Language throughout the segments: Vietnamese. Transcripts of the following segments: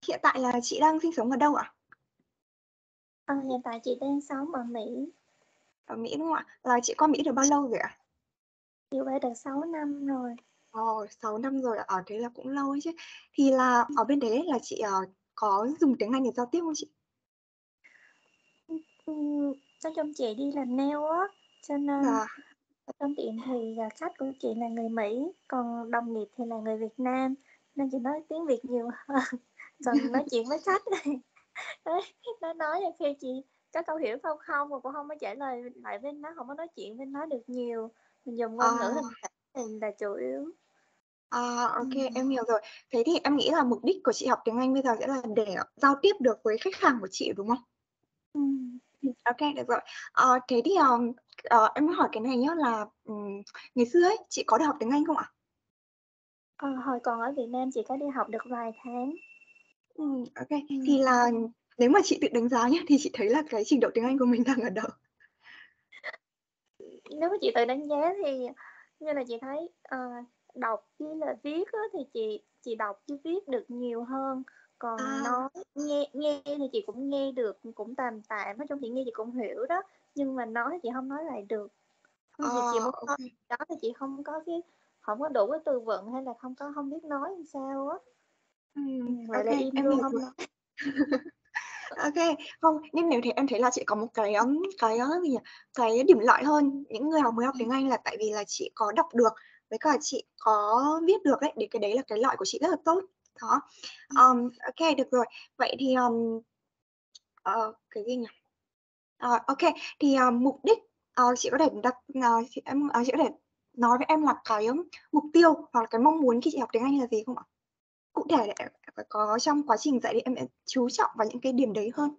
Hiện tại là chị đang sinh sống ở đâu ạ? Hiện tại chị đang sống ở Mỹ. Ở Mỹ đúng không ạ? Là chị qua Mỹ được bao lâu rồi ạ? Chị qua được 6 năm rồi. 6 năm rồi ạ. Thế là cũng lâu ấy chứ. Thì là ở bên đấy là chị có dùng tiếng Anh để giao tiếp không chị? Nói chung chị đi làm nail á, cho nên Dạ. ở trong tiệm thì khách của chị là người Mỹ, còn đồng nghiệp thì là người Việt Nam, nên chị nói tiếng Việt nhiều hơn. Còn nói chuyện với khách nó nói là khi chị có câu hiểu không không, mà cũng không có trả lời lại với nó, không có nói chuyện với nó được nhiều, mình dùng ngôn ngữ hình thể thì là chủ yếu. Ok, em hiểu rồi. Thế thì em nghĩ là mục đích của chị học tiếng Anh bây giờ sẽ là để giao tiếp được với khách hàng của chị đúng không? Ok, được rồi. Thế thì em hỏi cái này nhé là ngày xưa ấy chị có được học tiếng Anh không ạ? Hồi còn ở Việt Nam chị có đi học được vài tháng. Ok. Thì là nếu mà chị tự đánh giá nhé thì chị thấy là cái trình độ tiếng Anh của mình đang ở đâu? Nếu mà chị tự đánh giá thì như là chị thấy đọc với là viết á, thì chị đọc với viết được nhiều hơn, còn nói nghe thì chị cũng nghe được, cũng tạm tạm, nói chung chị nghe chị cũng hiểu đó, nhưng mà nói chị không nói lại được. Chị muốn nói Ok. đó thì chị không có đủ cái từ vựng, hay là không biết nói làm sao á. Vậy Ok, là im em luôn hiểu không rồi. nói. Ok, không, nhưng nếu thế em thấy là chị có một cái gì nhỉ? Cái điểm lợi hơn những người mới học tiếng Anh là tại vì là chị có đọc được với cả chị có viết được ấy, để cái đấy là cái lợi của chị rất là tốt. Đó. Ok, được rồi. Vậy thì cái gì nhỉ? Ok, thì mục đích chị có thể chị có thể nói với em là cái mục tiêu hoặc là cái mong muốn khi chị học tiếng Anh là gì không ạ? Cụ thể để em phải có trong quá trình dạy thì em chú trọng vào những cái điểm đấy hơn.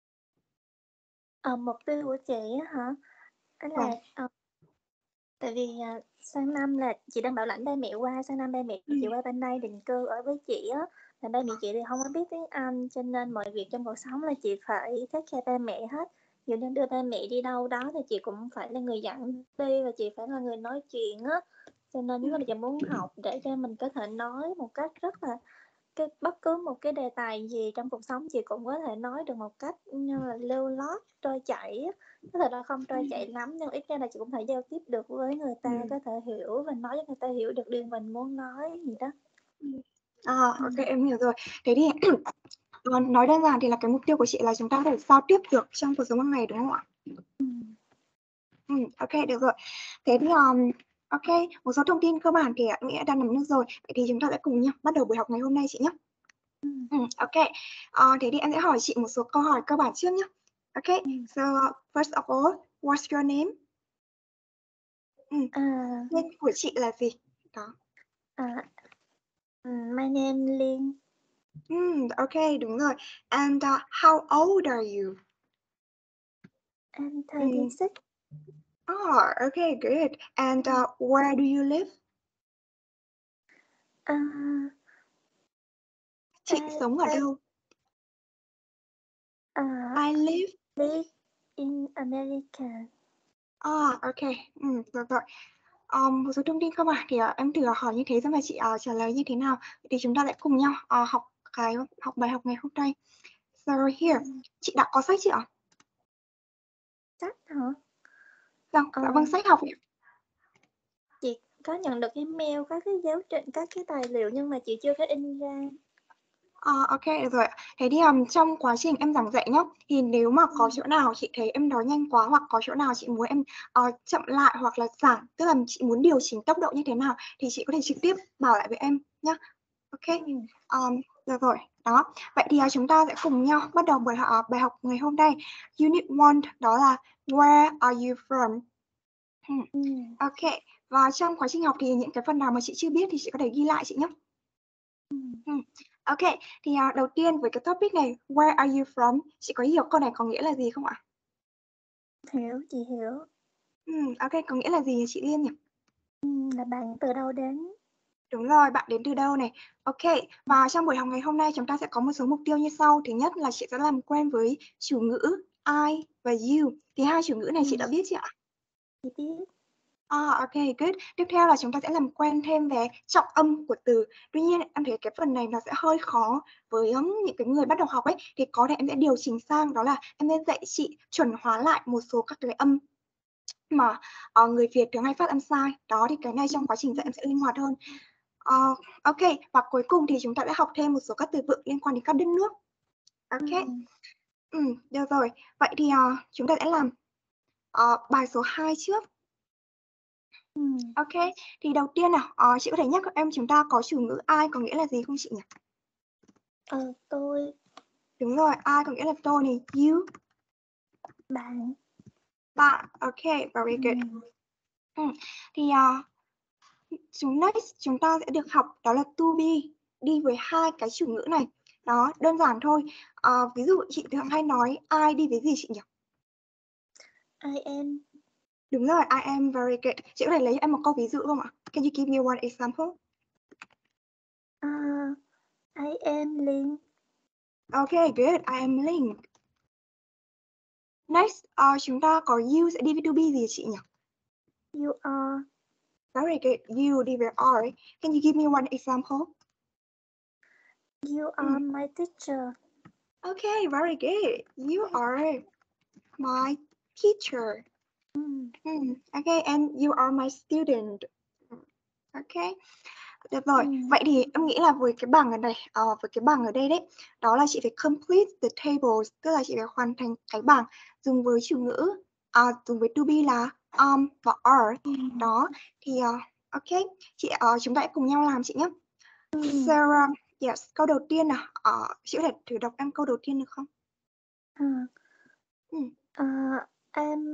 Mục tiêu của chị á hả? Đó Vâng. là tại vì sang năm là chị đang bảo lãnh ba mẹ qua, sang năm ba mẹ chị qua bên đây định cư ở với chị á, là ba mẹ chị thì không có biết tiếng Anh, cho nên mọi việc trong cuộc sống là chị phải take care ba mẹ hết. Dù nên đưa ba mẹ đi đâu đó thì chị cũng phải là người dẫn đi, và chị phải là người nói chuyện á, cho nên những cái chị muốn học để cho mình có thể nói một cách rất là bất cứ một cái đề tài gì trong cuộc sống chị cũng có thể nói được một cách như là lưu loát, trôi chảy. Có thể là không trôi chảy lắm, nhưng ít ra là chị cũng thể giao tiếp được với người ta, có thể hiểu và nói cho người ta hiểu được điều mình muốn nói gì đó. Ok, em hiểu rồi. Thế thì nói đơn giản thì là cái mục tiêu của chị là chúng ta có thể giao tiếp được trong cuộc sống hàng ngày đúng không ạ? Ok, được rồi. Thế thì ok, một số thông tin cơ bản thì em nghĩ đã nắm được rồi. Vậy thì chúng ta sẽ cùng nhau bắt đầu buổi học ngày hôm nay chị nhé. Ok, thế thì em sẽ hỏi chị một số câu hỏi cơ bản trước nhé. Ok, so first of all, what's your name? Tên của chị là gì? Đó. My name Liên. Ok, đúng rồi. And how old are you? I'm 36. Oh, okay, good. And where do you live? Chị sống ở đâu? I live. Live in America. Ok. Được rồi. Một số thông tin cơ bản thì em thử hỏi như thế xem mà chị trả lời như thế nào. Thì chúng ta lại cùng nhau học bài học ngày hôm nay. So here, chị đã có sách chưa ạ? Sách hả? Vâng, sách học ạ. Chị có nhận được email các cái giáo trình, các cái tài liệu, nhưng mà chị chưa có in ra. Ok, được rồi. Thế thì trong quá trình em giảng dạy nhá, thì nếu mà có chỗ nào chị thấy em nói nhanh quá hoặc có chỗ nào chị muốn em chậm lại hoặc là giảm, tức là chị muốn điều chỉnh tốc độ như thế nào thì chị có thể trực tiếp bảo lại với em nhá. Ok, được rồi. Đó. Vậy thì chúng ta sẽ cùng nhau bắt đầu bài học ngày hôm nay. Unit 1 đó là Where are you from? Ok, và trong quá trình học thì những cái phần nào mà chị chưa biết thì chị có thể ghi lại chị nhé. Ok, thì đầu tiên với cái topic này, where are you from? Chị có hiểu câu này có nghĩa là gì không ạ? Hiểu, chị hiểu. Ok, có nghĩa là gì chị Liên nhỉ? Là bạn từ đâu đến? Đúng rồi, bạn đến từ đâu này? Ok, và trong buổi học ngày hôm nay chúng ta sẽ có một số mục tiêu như sau. Thứ nhất là chị sẽ làm quen với chủ ngữ I và you. Thì hai chủ ngữ này chị đã biết chưa ạ? Chị biết. Ok, good. Tiếp theo là chúng ta sẽ làm quen thêm về trọng âm của từ. Tuy nhiên em thấy cái phần này nó sẽ hơi khó với những cái người bắt đầu học ấy. Thì có thể em sẽ điều chỉnh sang đó là em sẽ dạy chị chuẩn hóa lại một số các cái âm mà người Việt thường hay phát âm sai. Đó thì cái này trong quá trình dạy em sẽ linh hoạt hơn. Ok, và cuối cùng thì chúng ta sẽ học thêm một số các từ vựng liên quan đến các đất nước. Ok. Được rồi. Vậy thì chúng ta sẽ làm bài số 2 trước. Ok, thì đầu tiên nào, chị có thể nhắc các em chúng ta có chủ ngữ I có nghĩa là gì không chị nhỉ? Tôi. Đúng rồi, I có nghĩa là tôi này, you. Bạn. Bạn, ok, very good. Thì next chúng ta sẽ được học đó là to be, đi với hai cái chủ ngữ này. Đó, đơn giản thôi. Ví dụ chị thường hay nói I đi với gì chị nhỉ? I am. Đúng rồi, I am, very good. Chị có thể lấy em một câu ví dụ không ạ? Can you give me one example? I am Linh. Okay, good. I am Linh. Next, chúng ta có you sẽ đi với to be gì chị nhỉ? You are. Very good. You đi với are. Can you give me one example? You are my teacher. Okay, very good. You are my teacher. Okay, and you are my student. Okay. Được rồi. Vậy thì em nghĩ là với cái bảng ở đây, với cái bảng ở đây đấy, đó là chị phải complete the tables, tức là chị phải hoàn thành cái bảng dùng với chủ ngữ, dùng với to be là và are. Đó thì ok, chị chúng ta hãy cùng nhau làm chị nhé. So yes, câu đầu tiên nào, chị có thể thử đọc em câu đầu tiên được không? Em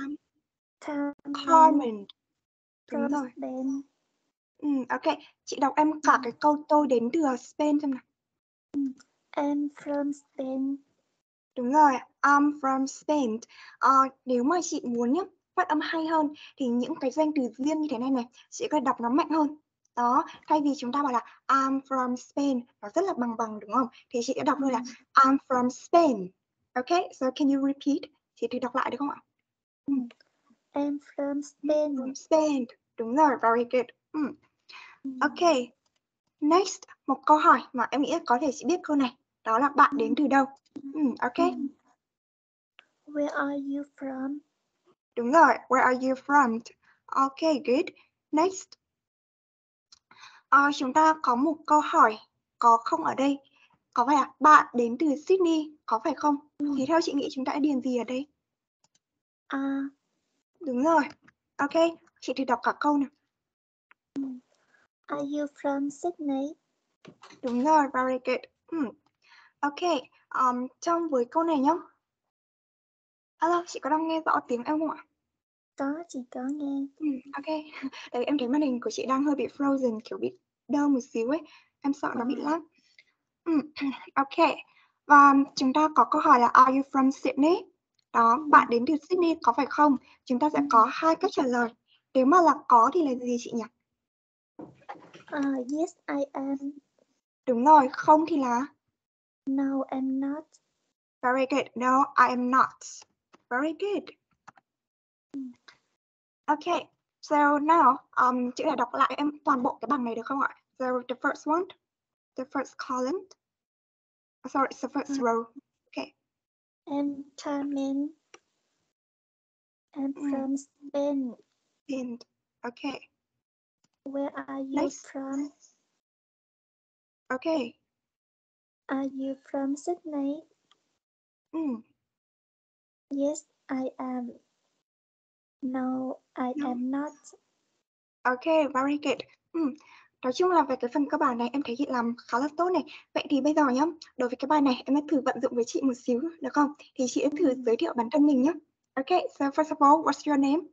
Carmen. Đúng from rồi. Spain. Ok, chị đọc em cả cái câu tôi đến từ Spain xem nào. I'm from Spain. Đúng rồi, I'm from Spain. Nếu mà chị muốn nhé, phát âm hay hơn thì những cái danh từ riêng như thế này này, chị có thể đọc nó mạnh hơn. Đó, thay vì chúng ta bảo là I'm from Spain, nó rất là bằng bằng đúng không? Thì chị sẽ đọc thôi là I'm from Spain. Okay, so can you repeat? Chị thử đọc lại được không ạ? I'm from Spain. From Spain. Đúng rồi, very good. Ok, next, một câu hỏi mà em nghĩ có thể chị biết câu này. Đó là bạn đến từ đâu? Ok. Where are you from? Đúng rồi, where are you from? Ok, good. Next. Chúng ta có một câu hỏi có không ở đây. Có phải là bạn đến từ Sydney, có phải không? Thì theo chị nghĩ chúng ta điền gì ở đây? Đúng rồi. Ok, chị thử đọc cả câu nào. Are you from Sydney? Đúng rồi, very good. Ok, trong với câu này nhá. Alo, chị có đang nghe rõ tiếng em không ạ? Có, chị có nghe. Ok, tại vì em thấy màn hình của chị đang hơi bị frozen, kiểu bị đơ một xíu ấy. Em sợ nó bị lag. Ok, và chúng ta có câu hỏi là Are you from Sydney? Đó, bạn đến từ Sydney có phải không? Chúng ta sẽ có hai cách trả lời. Nếu mà là có thì là gì chị nhỉ? Yes, I am. Đúng rồi, không thì là No, I'm not. Very good. No, I am not. Very good. Okay, so now, chị có thể đọc lại em toàn bộ cái bảng này được không ạ? So the first one, the first column. Sorry, it's the first row. Okay. I'm Carmen. I'm from Spain. And okay. Where are you Next. from? Okay. Are you from Sydney? Yes, I am. No, I am not. Okay, very good. Nói chung là về cái phần cơ bản này em thấy chị làm khá là tốt này. Vậy thì bây giờ nhá, đối với cái bài này em sẽ thử vận dụng với chị một xíu được không? Thì chị sẽ thử giới thiệu bản thân mình nhé. Okay, so first of all, what's your name?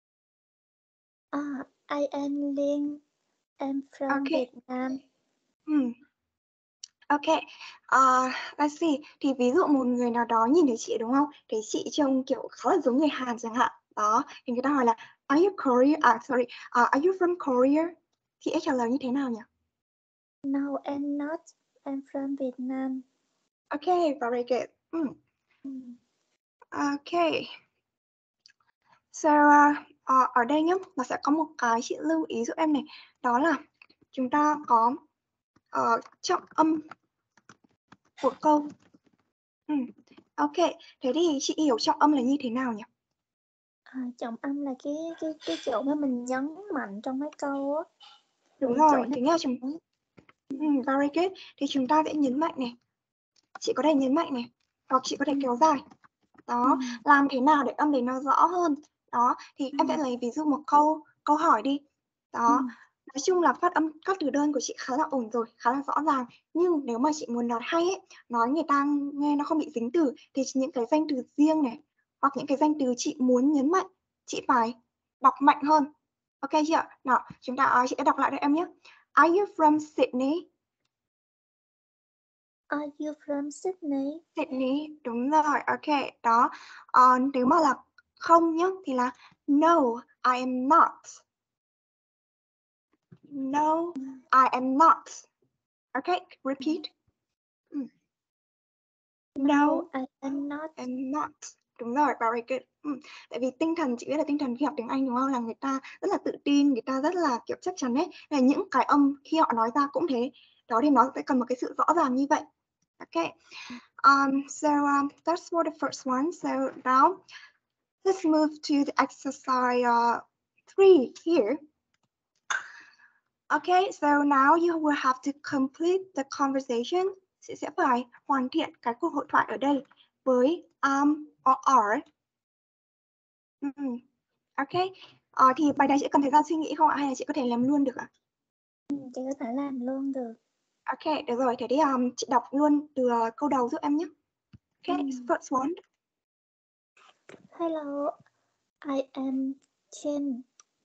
I am Linh. I'm from Vietnam. Okay, let's see. Thì ví dụ một người nào đó nhìn thấy chị đúng không? Thấy chị trông kiểu khá là giống người Hàn chẳng hạn. Đó, thì người ta hỏi là Are you Korean? Are you from Korea? Thì em trả lời như thế nào nhỉ? No, I'm not. I'm from Vietnam. Okay, very good. Okay. So Ở đây nhá, nó sẽ có một cái chị lưu ý giúp em này. Đó là chúng ta có trọng âm của câu. Ok, thế thì chị hiểu trọng âm là như thế nào nhỉ? Trọng âm là cái chỗ mà mình nhấn mạnh trong mấy câu á. Đúng rồi, thế là very good. Thì chúng ta sẽ nhấn mạnh này. Chị có thể nhấn mạnh này, hoặc chị có thể kéo dài. Đó, làm thế nào để âm đấy nó rõ hơn. Đó, thì em sẽ lấy ví dụ một câu hỏi đi. Đó, nói chung là phát âm các từ đơn của chị khá là ổn rồi, khá là rõ ràng. Nhưng nếu mà chị muốn nói hay ấy, nói người ta nghe nó không bị dính từ, thì những cái danh từ riêng này, hoặc những cái danh từ chị muốn nhấn mạnh, chị phải đọc mạnh hơn. Ok chưa? Nào, chị sẽ đọc lại cho em nhé. Are you from Sydney? Are you from Sydney? Sydney, đúng rồi, ok. Đó, nếu mà là không nhá, thì là no, I am not. No, I am not. Okay, repeat. No, I am not. I'm not. Đúng rồi, very good. Tại vì tinh thần, chị biết là tinh thần khi học tiếng Anh đúng không? Là người ta rất là tự tin, người ta rất là kiểu chắc chắn ấy. Là những cái âm khi họ nói ra cũng thế. Đó thì nó sẽ cần một cái sự rõ ràng như vậy. Okay. So that's for the first one. So now let's move to the exercise 3 here. Okay, so now you will have to complete the conversation. Chị sẽ phải hoàn thiện cái cuộc hội thoại ở đây với or are. Okay. Thì bài này chị cần thời gian suy nghĩ không ạ? Hay là chị có thể làm luôn được ạ? Chị có thể làm luôn được. Ok, được rồi. Thế thì chị đọc luôn từ câu đầu giúp em nhé. Okay, first one. Hello, I am Chen.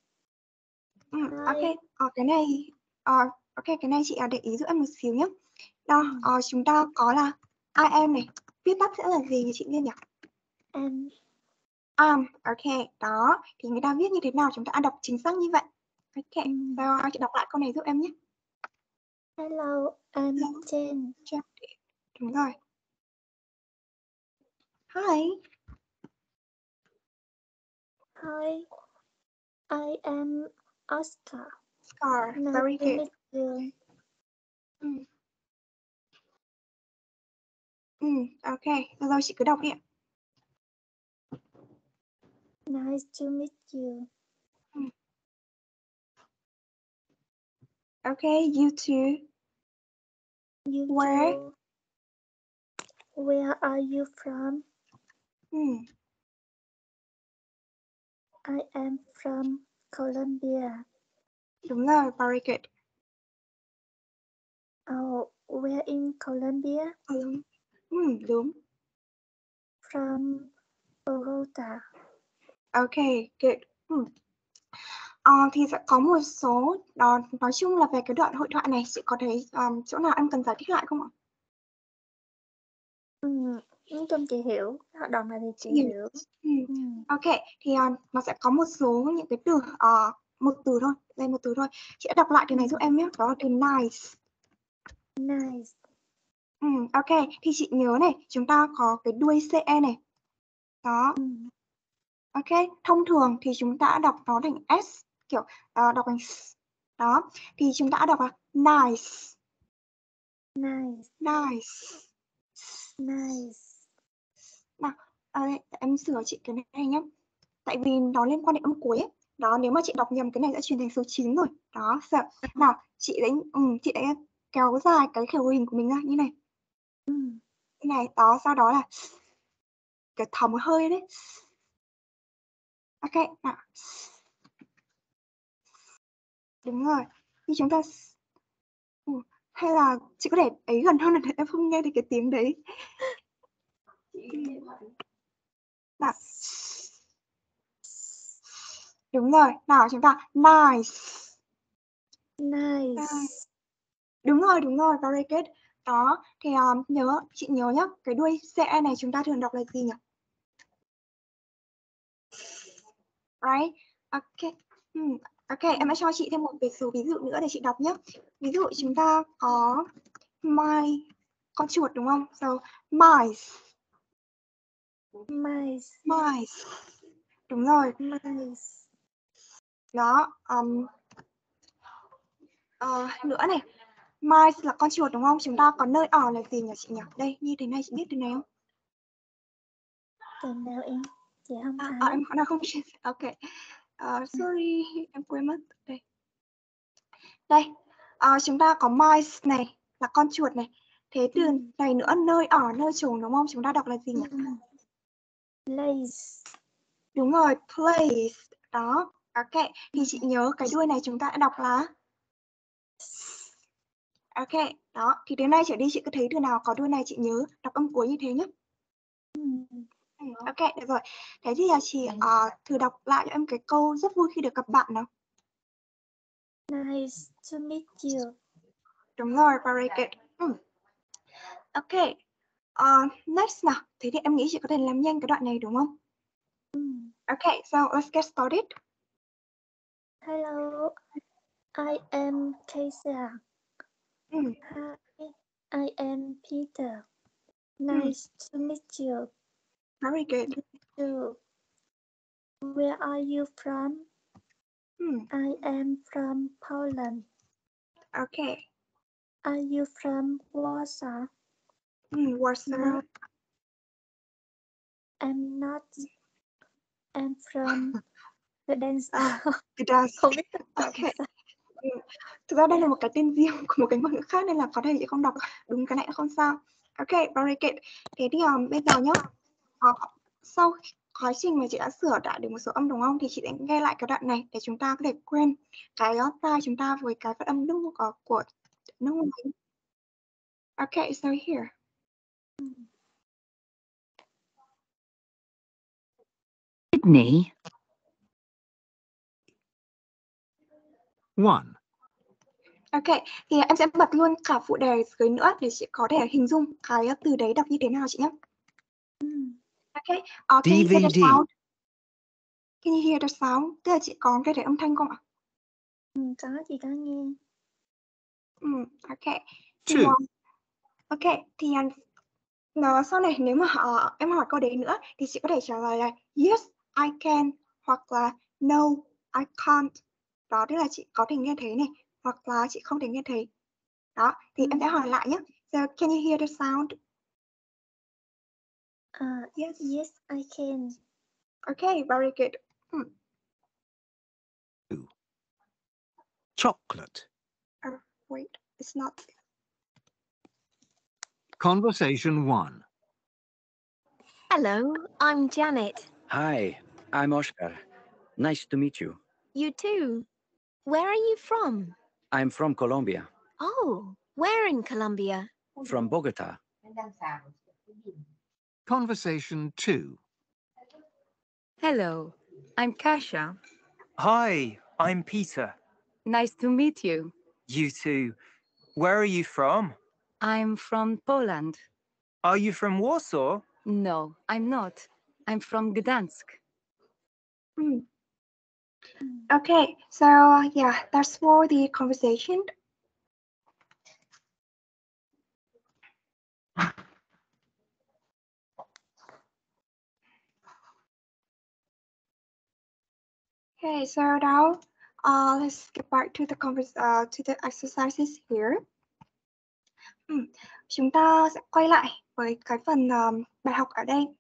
Ok, cái này cái này chị để ý giúp em một xíu nhé. Đó, chúng ta có là I am này. Viết tắt sẽ là gì chị Liên nhỉ? Ok, đó. Thì người ta viết như thế nào chúng ta đọc chính xác như vậy. Ok, rồi chị đọc lại câu này giúp em nhé. Hello, I'm Chen. Đúng rồi. Hi. Hi, I am Oscar. Oscar, Nice very to good. meet you. Ok, rồi chị cứ đọc đi ạ. Nice to meet you. Okay, you too. You Where? too. Where are you from? I am from Colombia. Đúng rồi, very good. Oh, where in Colombia? Đúng. From Bogota. Okay, good. Thì sẽ có một số đó, nói chung là về cái đoạn hội thoại này chị có thấy chỗ nào em cần giải thích lại không ạ? Nói chung chị hiểu, đoạn này thì chị hiểu. Ok, thì nó sẽ có một số những cái từ, một từ thôi, đây một từ thôi. Chị đã đọc lại từ này giúp em nhé, đó là từ nice. Nice. Ok, thì chị nhớ này, chúng ta có cái đuôi CE này. Đó. Ok, thông thường thì chúng ta đọc nó thành S, kiểu đọc thành S. Đó, thì chúng ta đọc là nice. Nice. Nice. Nice. Nào, em sửa chị cái này nhé. Tại vì nó liên quan đến âm cuối ấy. Đó, nếu mà chị đọc nhầm cái này sẽ chuyển thành số 9 rồi. Đó, sợ. Nào, chị đã kéo dài cái khẩu hình của mình ra như này. Như này, đó, sau đó là cái thở một hơi đấy. Ok, nào. Đúng rồi. Khi chúng ta hay là chị có thể ấy gần hơn là em không nghe được cái tiếng đấy. Nào. Đúng rồi. Nào chúng ta nice. Nice. Đúng rồi, very good. Đó, thì chị nhớ nhá, cái đuôi CE này chúng ta thường đọc là gì nhỉ? Right? Ok. Ok, em đã cho chị thêm một cái số ví dụ nữa để chị đọc nhé. Ví dụ chúng ta có my, con chuột đúng không? So, mice. Mice. Mice. Đúng rồi. Mice. Đó. Nữa này. Mice là con chuột đúng không? Chúng ta có nơi ở là gì nhỉ chị nhỉ? Đây, như thế này chị biết từ này không? Từ nào em? Chị không thấy. Em nào không? Ok. Sorry, em quên mất. Đây. Chúng ta có mice này, là con chuột này. Thế từ này nữa, nơi ở, nơi chốn đúng không? Chúng ta đọc là gì nhỉ? Place. Đúng rồi, place. Đó. Ok. Thì chị nhớ cái đuôi này chúng ta đã đọc là ok. Đó. Thì từ nay trở đi chị cứ thấy từ nào có đuôi này chị nhớ đọc âm cuối như thế nhé. Ok, được rồi. Thế thì chị thử đọc lại cho em cái câu rất vui khi được gặp bạn nào. Nice to meet you. Đúng rồi, very good. Ok. Next nào. Thế thì em nghĩ chị có thể làm nhanh cái đoạn này đúng không? Okay, so let's get started. Hello, I am Keisha. Hi, I am Peter. Nice to meet you. Very good. You. Where are you from? I am from Poland. Okay. Are you from Warsaw? Warsaw. No, I'm not. I'm from Gdansk. Gdansk. Không biết Okay. Thực ra đây là một cái tên riêng của một cái ngôn ngữ khác nên là có thể chị không đọc đúng cái này không sao. Ok, very good. Thế thì bây giờ nhá, sau quá trình mà chị đã sửa lại được một số âm đúng không, thì chị sẽ nghe lại cái đoạn này để chúng ta có thể quen cái tai chúng ta với cái phát âm nước của nước ngoài. Ok, so here. Sydney. 1. Ok, thì em sẽ bật luôn cả phụ đề dưới nữa để chị có thể hình dung cái từ đấy đọc như thế nào chị nhé. Ok, can you hear the DVD. sound? Can you hear the sound? Tức là chị có nghe thấy âm thanh không ạ? Có, chị có nghe. Ok. Thì, 2. ok, thì sau này nếu mà em hỏi câu đấy nữa thì chị có thể trả lời là yes, I can hoặc là no, I can't. Đó, tức là chị có thể nghe thấy này hoặc là chị không thể nghe thấy. Đó, thì em sẽ hỏi lại nhé. So, can you hear the sound? Yes, I can. Okay, very good. 2. Chocolate. Wait, it's not. Conversation 1. Hello, I'm Janet. Hi, I'm Oscar. Nice to meet you. You too. Where are you from? I'm from Colombia, Oh, where in Colombia? from Bogota. Conversation 2. Hello, I'm Kasia. Hi, I'm Peter. Nice to meet you. You too. Where are you from? I'm from Poland. Are you from Warsaw? No, I'm not. I'm from Gdansk. Okay, so yeah, that's for the conversation. Okay, so now let's get back to the exercises here. Chúng ta sẽ quay lại với cái phần bài học ở đây.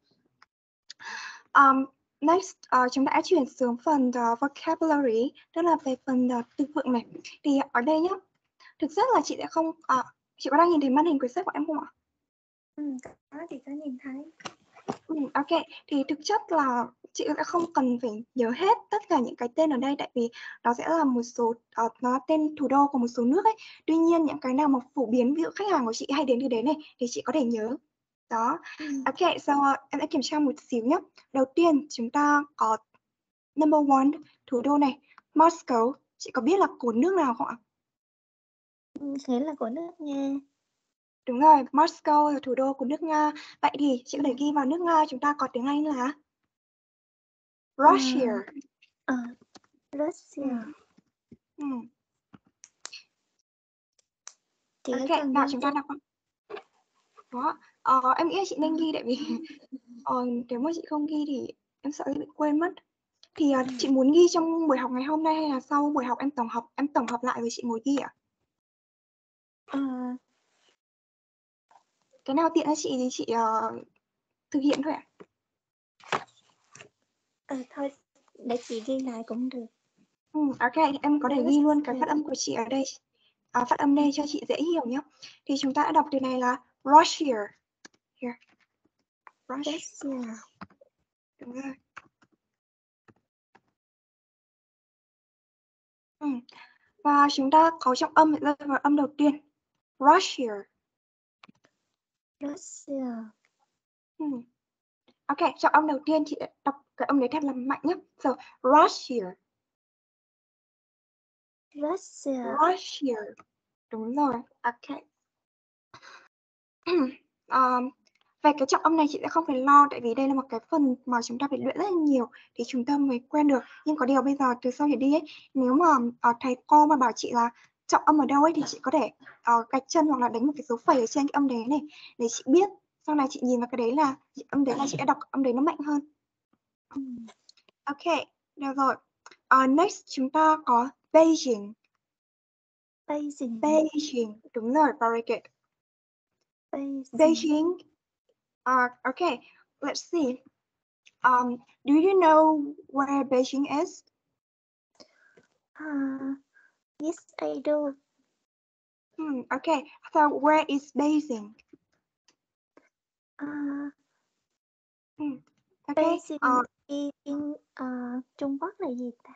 Next, chúng ta đã chuyển xuống phần vocabulary, tức là về phần từ vựng này. Thì ở đây nhá, thực chất là chị sẽ không, chị có đang nhìn thấy màn hình quyển sách của em không ạ? Có, chị có nhìn thấy. Ok, thì thực chất là chị sẽ không cần phải nhớ hết tất cả những cái tên ở đây, tại vì nó sẽ là một số nó là tên thủ đô của một số nước ấy. Tuy nhiên những cái nào mà phổ biến, ví dụ khách hàng của chị hay đến từ đấy này thì chị có thể nhớ. Đó. Ok, so em sẽ kiểm tra một xíu nhé. Đầu tiên chúng ta có number 1, thủ đô này, Moscow. Chị có biết là của nước nào không ạ? Nghĩa là của nước Nga. Đúng rồi, Moscow là thủ đô của nước Nga. Vậy thì chị có thể ghi vào nước Nga, chúng ta có tiếng Anh là Russia. Russia. Chị Ok, nào chúng ta đọc. Đó, em nghĩ là chị nên ghi, tại vì nếu mà chị không ghi thì em sợ sẽ bị quên mất. Thì chị muốn ghi trong buổi học ngày hôm nay hay là sau buổi học em tổng hợp lại rồi chị ngồi ghi ạ? Cái nào tiện cho chị thì chị thực hiện thôi ạ. Thôi để chị ghi lại cũng được. Ok, em có thể ghi luôn cái phát âm của chị ở đây. Phát âm đây cho chị dễ hiểu nhé. Thì chúng ta đã đọc từ này là Russia. Here. Russia. Đúng rồi. Và chúng ta có trọng âm rơi vào âm đầu tiên. Russia. Ok, trọng âm đầu tiên chị đọc cái âm đấy thật là mạnh nhé. So, Russia. Russia. Đúng rồi. Ok. Về cái trọng âm này chị sẽ không phải lo, tại vì đây là một cái phần mà chúng ta phải luyện rất là nhiều thì chúng ta mới quen được. Nhưng có điều bây giờ từ sau trở đi ấy, nếu mà thầy cô mà bảo chị là trọng âm ở đâu ấy thì chị có thể gạch chân hoặc là đánh một cái dấu phẩy ở trên cái âm đấy này để chị biết. Sau này chị nhìn vào cái đấy là âm đấy là chị đã đọc âm đấy nó mạnh hơn. Ok, được rồi. Next chúng ta có Beijing. Beijing, đúng rồi, very good. Beijing. Okay, let's see. Do you know where Beijing is? Yes, I do. Okay, so where is Beijing? Okay. Beijing in Trung Quốc là gì ta?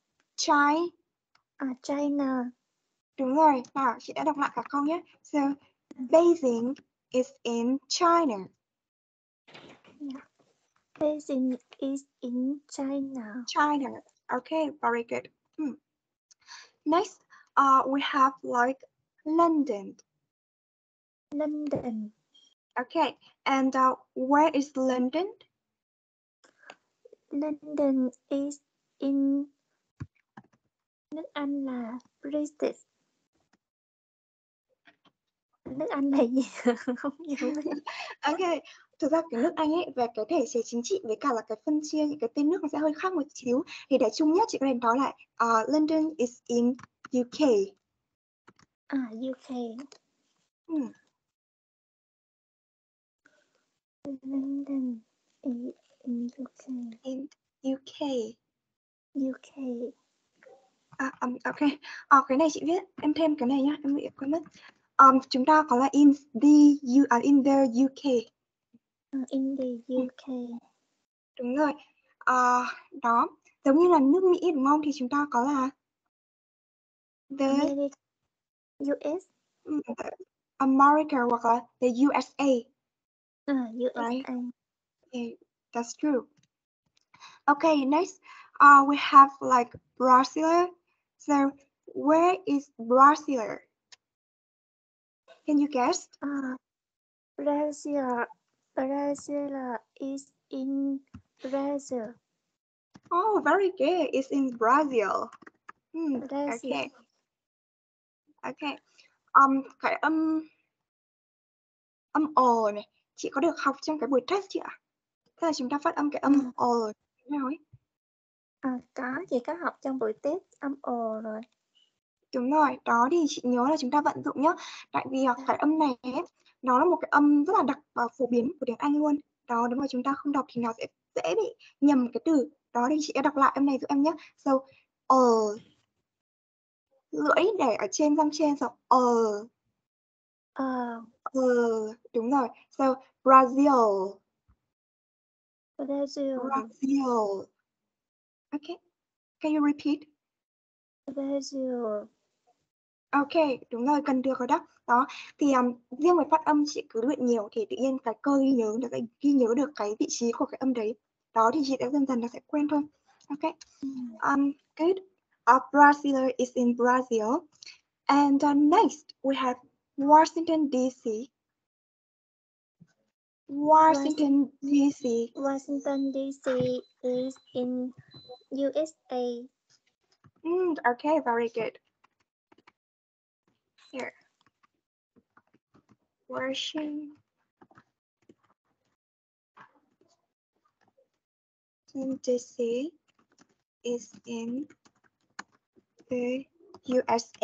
China. Đúng rồi. Nào, chị đã đọc lại cả câu nhé. So, Beijing is in China. Yeah. Beijing is in China. China. Okay, very good. Next, we have like London. London. Okay, and where is London? London is in nước Anh là British. Nước Anh là gì? Không hiểu. Ok, thực ra cái nước Anh ấy về cái thể chế chính trị với cả là cái phân chia những cái tên nước nó sẽ hơi khác một xíu. Thì để chung nhất chị có thể nói lại London is in UK. UK. London is in UK. In UK. UK. Ok. Cái này chị viết, em thêm cái này nhá, em bị quên mất. Chúng ta có là in the UK. In the UK. Đúng rồi. Đó, giống như là nước Mỹ đúng không? Thì chúng ta có là the US. America hoặc là the USA. USA. Right? Okay, that's true. Okay, next, we have like Brazil. So, where is Brazil? Can you guess? Brazil is in Brazil. Oh, very good. It's in Brazil. Brazil. Okay. Okay. Cái âm ồ này, chị có được học trong cái buổi test chị ạ? Tức là chúng ta phát âm cái âm ồ thế nào ấy? Có, chị có học trong buổi test âm ồ rồi. Đúng rồi, đó thì chị nhớ là chúng ta vận dụng nhá. Tại vì cái âm này ấy, nó là một cái âm rất là đặc và phổ biến của tiếng Anh luôn. Đó, nếu mà chúng ta không đọc thì nó sẽ dễ bị nhầm cái từ. Đó thì chị đã đọc lại âm này giúp em nhé. So, lưỡi để ở trên răng trên, so, đúng rồi. So, Brazil. Okay. Can you repeat? Brazil. Ok, đúng rồi, cần được rồi đó. Đó, thì riêng về phát âm chị cứ luyện nhiều thì tự nhiên cái cơ ghi nhớ nó sẽ ghi nhớ được cái vị trí của cái âm đấy. Đó thì chị sẽ dần dần nó sẽ quen thôi. Ok. Good. Brazil is in Brazil. And next we have Washington DC. Washington DC. Washington DC is in USA. Okay, very good. Here. Washington DC. is in the USA.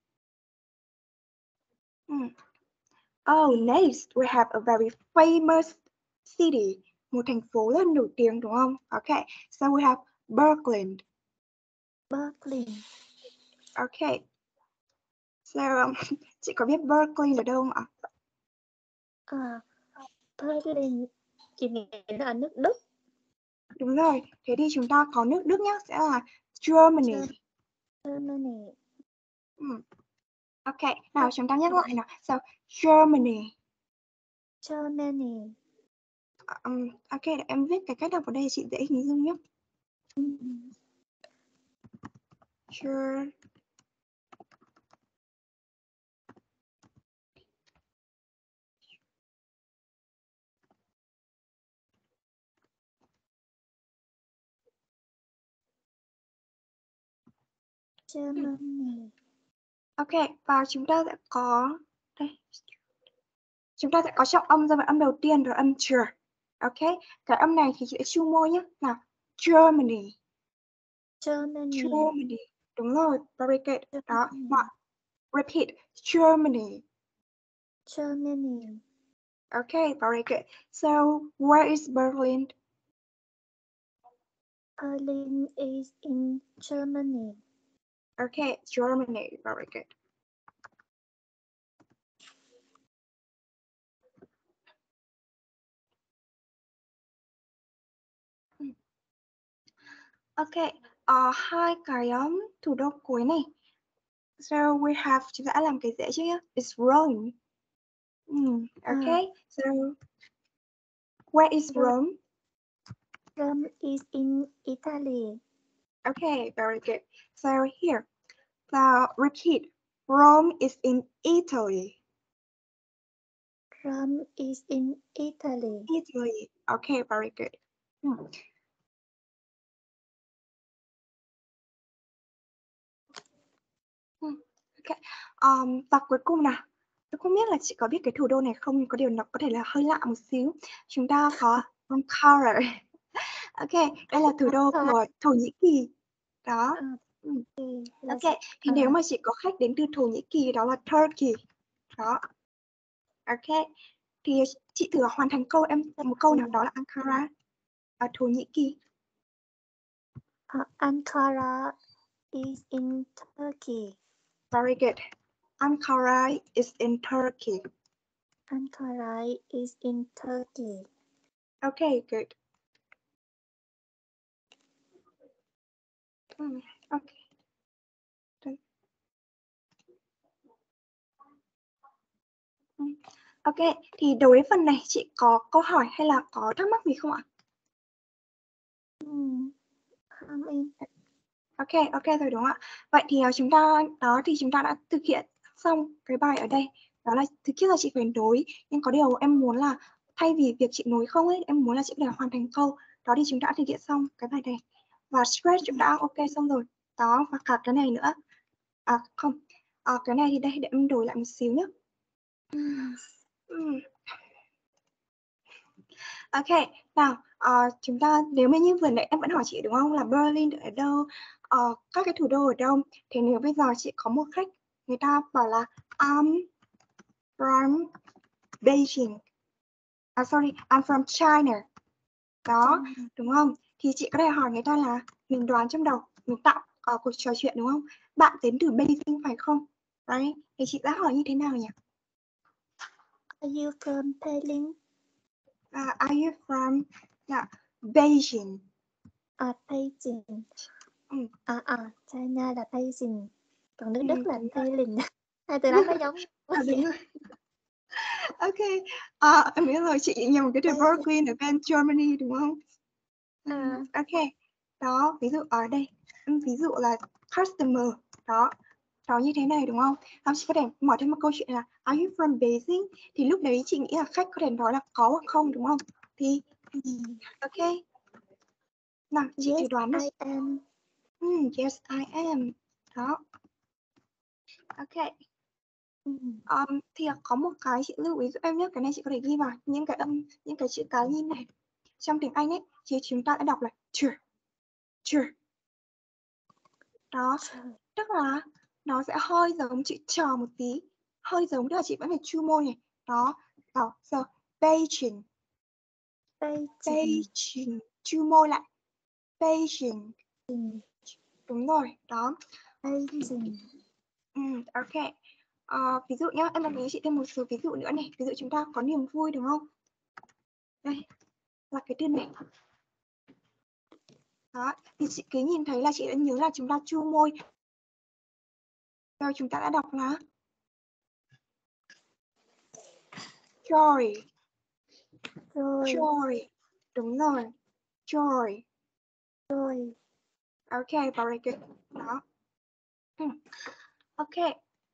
Oh, next we have a very famous city. Một thành phố rất nổi tiếng đúng không? Okay, so we have Berkeley. Berkeley. Okay. So, chị có biết Berkeley ở đâu không ạ? Berlin, chị nghĩ nó ở nước Đức. Đúng rồi, thế thì chúng ta có nước Đức nhé, sẽ là Germany. Germany. Ok, nào chúng ta nhắc lại nào. So, Germany. Germany. Ok, để em viết cái cách đọc ở đây chị dễ hình dung nhé. Germany. Ok, và chúng ta sẽ có đây. Chúng ta sẽ có trọng âm ra vào âm đầu tiên rồi âm ch. Ok, cái âm này thì chị sẽ chu môi nhé. Nào, Germany. Germany. Germany. Đúng rồi, very good. Đó, mọi. Repeat, Germany. Germany. Okay, very good. So, where is Berlin? Berlin is in Germany. Okay, Germany, very good. Okay, hai cái thủ đô cuối này. So we have, chúng ta làm cái dễ chứ nhé. It's Rome. Okay, so where is Rome? Rome is in Italy. Okay, very good. So here, now repeat. Rome is in Italy. Rome is in Italy. Italy. Okay, very good. Okay. Và cuối cùng nào, tôi không biết là chị có biết cái thủ đô này không, nhưng có điều nó có thể là hơi lạ một xíu. Chúng ta có Ankara. Ok, đây là thủ đô của Thổ Nhĩ Kỳ. Đó. Ok, thì nếu mà chị có khách đến từ Thổ Nhĩ Kỳ đó là Turkey. Đó. Ok, thì chị thử hoàn thành câu em một câu nào đó là Ankara ở Thổ Nhĩ Kỳ. Ankara is in Turkey. Very good. Ankara is in Turkey. Ankara is in Turkey. Okay, good. Okay. Ok, thì đối với phần này chị có câu hỏi hay là có thắc mắc gì không ạ? Ok rồi đúng không ạ? Vậy thì chúng ta đã thực hiện xong cái bài ở đây. Đó là thực chất là chị phải nối, nhưng có điều em muốn là thay vì việc chị nối không ấy, em muốn là chị để hoàn thành câu. Đó thì chúng ta đã thực hiện xong cái bài này. Và stretch chúng đã ok xong rồi. Đó, và cả cái này nữa. Không. Cái này thì đây để em đổi lại một xíu nhé. Ok, nào chúng ta nếu mà như vừa nãy em vẫn hỏi chị đúng không là Berlin ở đâu, các cái thủ đô ở đâu, thì nếu bây giờ chị có một khách, người ta bảo là I'm from Beijing, sorry, I'm from China, đó, đúng không? Thì chị có thể hỏi người ta là mình đoán trong đầu, mình tạo cuộc trò chuyện đúng không? Bạn đến từ Beijing phải không? Đấy, thì chị đã hỏi như thế nào nhỉ? Are you from Beijing? Are you from Beijing? Beijing. China là Beijing. Còn nước Đức là Berlin. Hai từ đó có giống. Đúng rồi. Ok, em biết rồi, chị nhầm cái từ Berkeley ở bên Germany đúng không? Ok, đó, ví dụ ở đây, ví dụ là customer, đó như thế này đúng không? Chị có thể mở thêm một câu chuyện là Are you from Beijing? Thì lúc đấy chị nghĩ là khách có thể nói là có hoặc không đúng không? Thì ok, nào chị thử đoán Yes, I am. Yes, I am. Đó. Ok. Thì có một cái chị lưu ý giúp em nhé, cái này chị có thể ghi vào những cái những cái chữ cái như này. Trong tiếng Anh ấy, thì chúng ta đã đọc là chưa. Đó, tức là nó sẽ hơi giống chữ trò một tí, hơi giống, tức là chị vẫn phải chu môi này. Đó, so Beijing, Beijing, chu môi lại, Beijing, đúng rồi, đó. Beijing. Ok. Ví dụ nhá, em đồng ý chị thêm một số ví dụ nữa này. Ví dụ chúng ta có niềm vui đúng không? Đây là cái tên này. Đó, thì chị cứ nhìn thấy là chị đã nhớ là chúng ta chu môi. Rồi chúng ta đã đọc là joy. Joy. Đúng rồi. Joy. Ok, very good. Đó. Ok.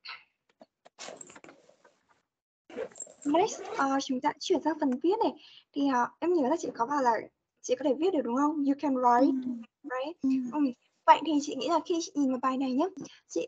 Next, chúng ta chuyển sang phần viết này. Thì em nhớ là chị có bảo là chị có thể viết được đúng không? You can write, right? Vậy thì chị nghĩ là khi chị nhìn vào bài này nhé, chị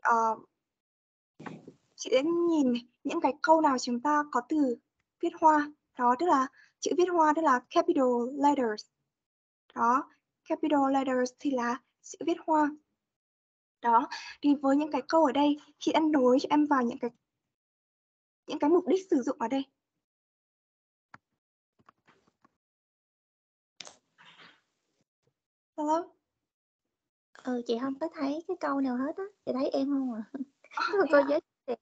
sẽ nhìn những cái câu nào chúng ta có từ viết hoa. Đó, tức là chữ viết hoa tức là capital letters. Đó, capital letters thì là chữ viết hoa. Đó, thì với những cái câu ở đây, chị đã nối cho em vào những cái mục đích sử dụng ở đây. Hello? Chị không có thấy cái câu nào hết á. Chị thấy em không à? Cô giới thiệu.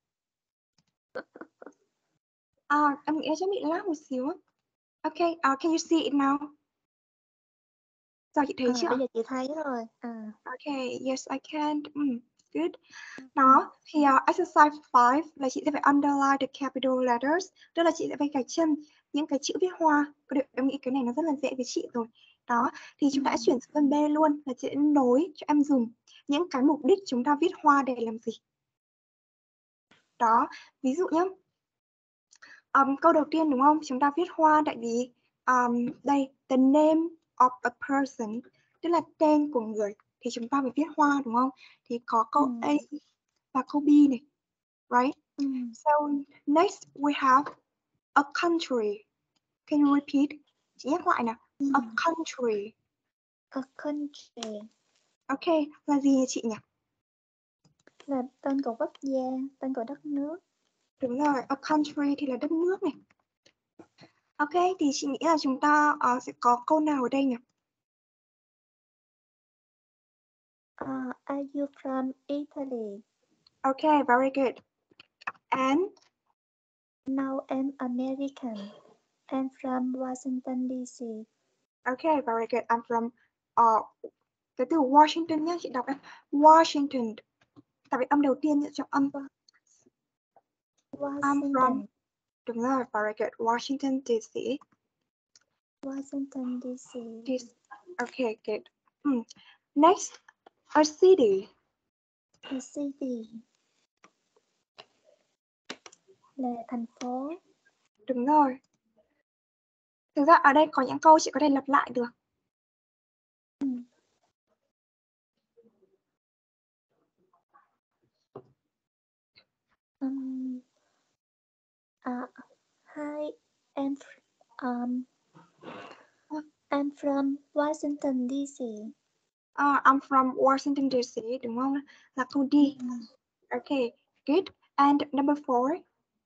Em nghĩ chắc bị lag một xíu. Okay, can you see it now? Sao chị thấy chưa? Bây giờ chị thấy rồi. Okay, yes I can. Good. Đó, thì exercise 5 là chị sẽ phải underline the capital letters, tức là chị sẽ phải gạch chân những cái chữ viết hoa. Em nghĩ cái này nó rất là dễ với chị rồi. Đó, thì chúng ta sẽ chuyển sang phần B luôn, là chị sẽ nối cho em dùng những cái mục đích chúng ta viết hoa để làm gì. Đó, ví dụ nhé. Câu đầu tiên đúng không? Chúng ta viết hoa tại vì đây, the name of a person, tức là tên của người, thì chúng ta phải viết hoa đúng không? Thì có câu A và câu B này, right? So next we have a country. Can you repeat? Chị nhắc lại nào. A country. A country. Ok, là gì chị nhỉ? Là tên của quốc gia, tên của đất nước. Đúng rồi, a country thì là đất nước này. Ok, thì chị nghĩ là chúng ta sẽ có câu nào ở đây nhỉ? Are you from Italy? Okay, very good. And? No, I'm American. I'm from Washington DC. Okay, very good. I'm from cái từ Washington nhé, chị đọc đây. Washington. Tại vì âm đầu tiên cho âm. Washington. I'm from. Đúng rồi, very good. Washington DC. Washington DC. Okay, good. Next, a city. A city. Là thành phố. Đúng rồi. Thực ra ở đây có những câu chị có thể lặp lại được. Hi, I'm from Washington DC. I'm from Washington DC, đúng không? Là câu D. Okay, good. And number 4.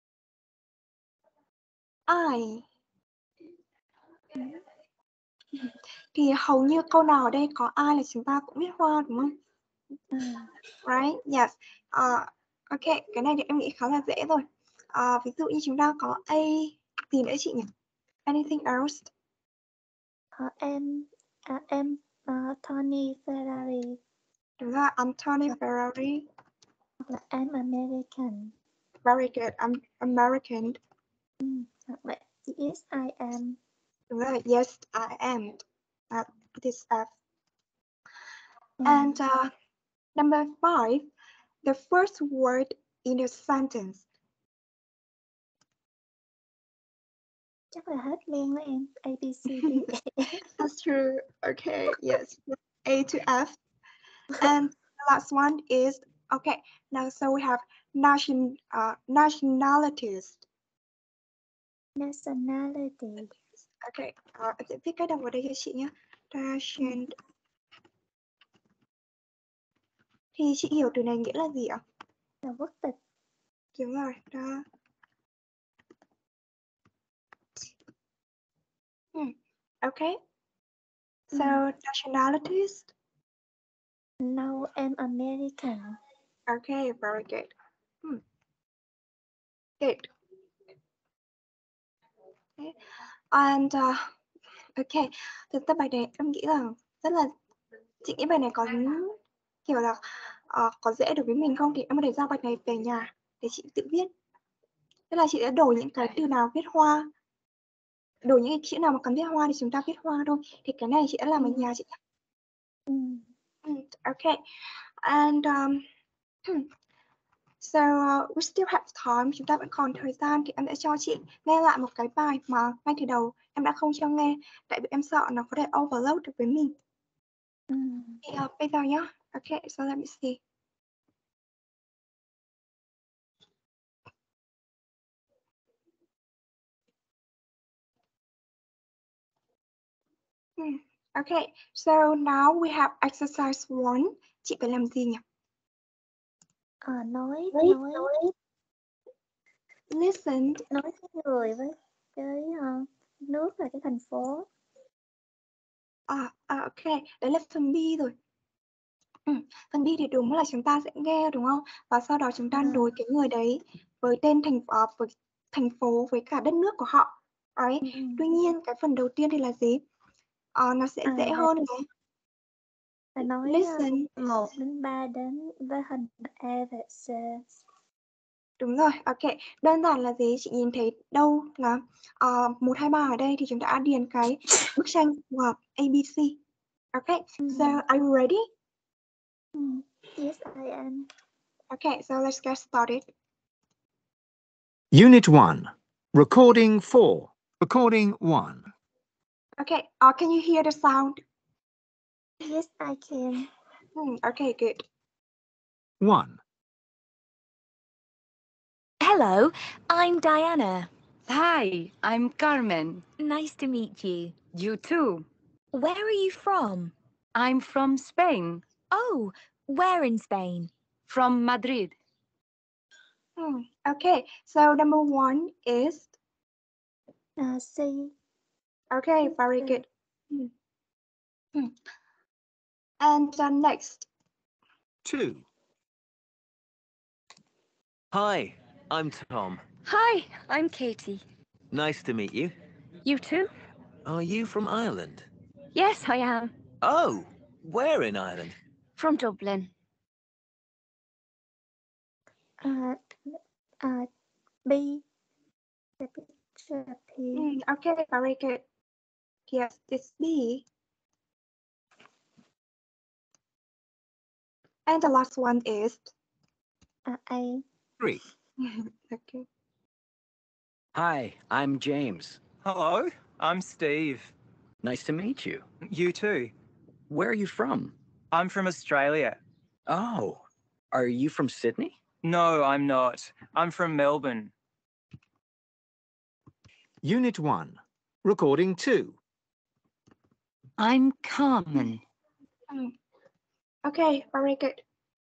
I. Thì hầu như câu nào ở đây có I là chúng ta cũng viết hoa đúng không? Right, yes. Ok, cái này thì em nghĩ khá là dễ rồi. Ví dụ như chúng ta có A, gì nữa chị nhỉ? Anything else? Em Tony Ferrari. Đúng rồi, I'm Tony Ferrari. Hoặc là I'm American. Very good, I'm American. Hoặc là yes, I am. Đúng rồi, yes, I am. This F. And number 5, the first word in a sentence. Chắc là hết luôn đó em. A, B, C, D, E. That's true. Okay, yes. A to F. And the last one is, okay, now so we have nationalities. Nationality. Okay, sẽ viết cái đọc vào đây cho chị nhé. Thì chị hiểu từ này nghĩa là gì ạ? Là quốc tịch. Đúng rồi, đó. Okay. So, nationalities. No, I'm American. Okay, very good. Good. Okay. And okay, thực ra bài này em nghĩ là rất là, chị nghĩ bài này có kiểu là có dễ đối với mình không, thì em có thể giao bài này về nhà để chị tự viết. Tức là chị sẽ đổi những cái từ nào viết hoa, đổi những cái chữ nào mà cần viết hoa thì chúng ta viết hoa thôi. Thì cái này chị đã làm ở nhà chị. Okay. And so we still have time, chúng ta vẫn còn thời gian, thì em sẽ cho chị nghe lại một cái bài mà ngay từ đầu em đã không cho nghe, tại vì em sợ nó có thể overload được với mình. Thì bây giờ nhá. Okay, so let me see. Okay, so now we have exercise 1. Chị phải làm gì nhỉ? Nói Listen. Nói với người với cái nước và cái thành phố. Ok, đấy là phần B rồi. Phần B thì đúng là chúng ta sẽ nghe, đúng không? Và sau đó chúng ta nối cái người đấy với tên với thành phố, với cả đất nước của họ. Đấy. Tuy nhiên cái phần đầu tiên thì là gì? Nó sẽ dễ hơn này. Và nói Listen. 1 đến 3 đến với hình A và C. Đúng rồi, ok. Đơn giản là gì? Chị nhìn thấy đâu là 1, 2, 3 ở đây thì chúng ta điền cái bức tranh phù hợp ABC. Ok, so are you ready? Yes, I am. Okay, so let's get started. Unit 1. Recording 4. Recording 1. Okay, can you hear the sound? Yes, I can. Okay, good. 1. Hello, I'm Diana. Hi, I'm Carmen. Nice to meet you. You too. Where are you from? I'm from Spain, Oh, where in Spain? from Madrid. Okay, so number 1 is? C. Okay, very good. And next. 2. Hi, I'm Tom. Hi, I'm Katie. Nice to meet you. You too? Are you from Ireland? Yes, I am. Oh, where in Ireland? From Dublin. B. The picture P. Okay, very good. Yes, it's B. And the last one is? A. 3. Okay. Hi, I'm James. Hello, I'm Steve. Nice to meet you. You too. Where are you from? I'm from Australia. Oh, are you from Sydney? No, I'm not. I'm from Melbourne. Unit 1. Recording 2. I'm Carmen. Okay, very good.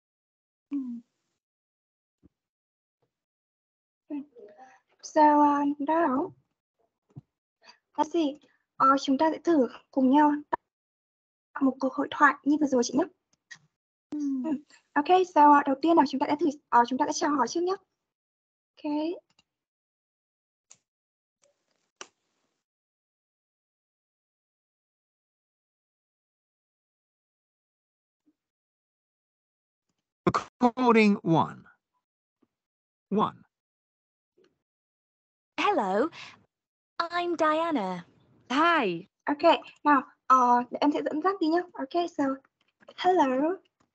So now, let's see. Chúng ta sẽ thử cùng nhau một cuộc hội thoại như vừa rồi chị nhé. Okay, so đầu tiên là chúng ta sẽ thử, chúng ta sẽ chào hỏi trước nhé. Okay. Recording 1. 1. Hello, I'm Diana. Hi, Okay, nào, để em sẽ dẫn dắt đi nhé. Okay, so hello,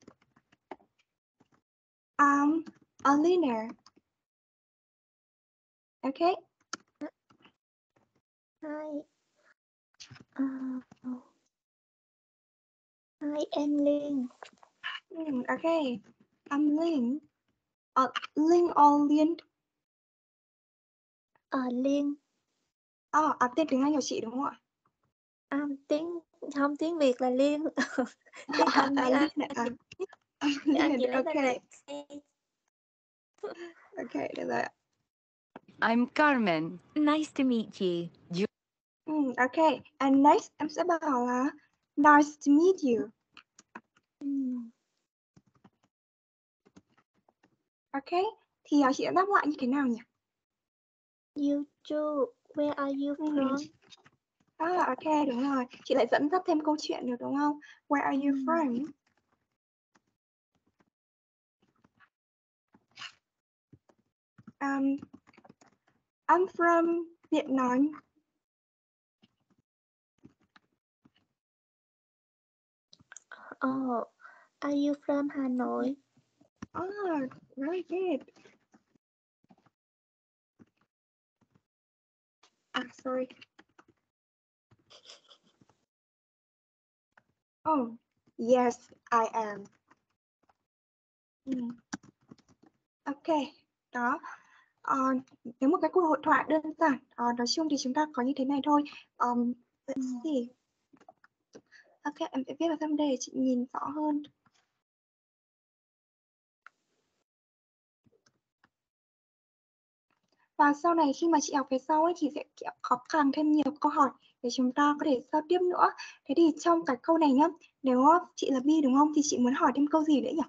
I'm Alina. Okay. Hi. Hi, em Liên. Okay, I'm Linh. Linh or Liên? Liên. Tên tiếng Anh của chị đúng không ạ? Tiếng Việt là Liên. Tiếng Anh Liên ạ. Thì anh chị lấy Ok, tên là Kate. ok, được rồi ạ. I'm Carmen. Nice to meet you. Ok, and next em sẽ bảo là nice to meet you. Ok, thì chị đã đáp lại như thế nào nhỉ? You too. Where are you from? Ok, đúng rồi. Chị lại dẫn dắt thêm câu chuyện được đúng không? Where are you from? I'm from Vietnam. Oh, are you from Hà Nội? Oh, very good. Sorry. Oh, yes, I am. Ok, đó. Nếu một cái cuộc hội thoại đơn giản, nói chung thì chúng ta có như thế này thôi. Let's see. Ok, em sẽ viết vào trong đây để chị nhìn rõ hơn. Và sau này khi mà chị học về sau ấy thì sẽ có càng thêm nhiều câu hỏi để chúng ta có thể giao tiếp nữa. Thế thì trong cái câu này nhá, nếu chị là Bi đúng không thì chị muốn hỏi thêm câu gì nữa nhỉ?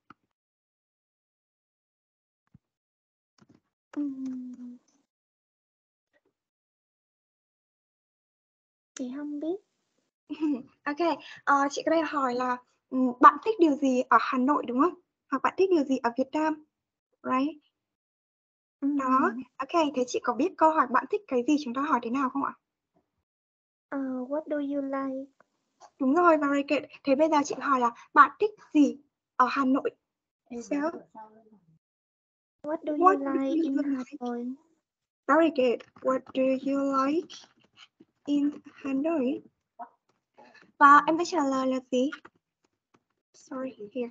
Chị không biết. Ok, chị có thể hỏi là bạn thích điều gì ở Hà Nội đúng không? Hoặc bạn thích điều gì ở Việt Nam, right? Đó, ok, thế chị có biết câu hỏi bạn thích cái gì chúng ta hỏi thế nào không ạ? What do you like? Đúng rồi, very good. Thế bây giờ chị hỏi là bạn thích gì ở Hà Nội? So, What do you like in Hà like? Nội? Very good. What do you like in Hà Nội? Và em sẽ trả lời là gì? Sorry, here.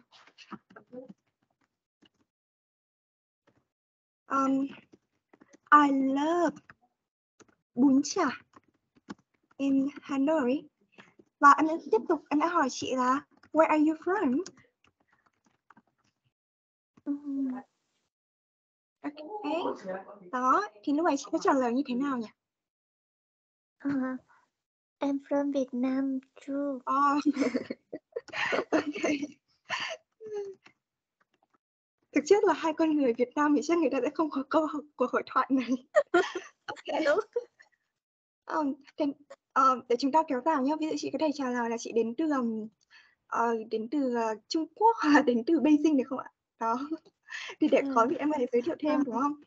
I love bún chả in Hà Nội. Và em sẽ tiếp tục, em sẽ hỏi chị là where are you from? Ok, đó, thì lúc này chị sẽ trả lời như thế nào nhỉ? I'm from Việt Nam too. Ok. Thực chất là hai con người Việt Nam thì chắc người ta sẽ không có cuộc hội thoại này. Ok. Đúng. Để chúng ta kéo dài nhé. Ví dụ chị có thể trả lời là chị đến từ Trung Quốc hoặc là đến từ Beijing được không ạ? Đó. Thì để có thì em có thể giới thiệu thêm đúng không?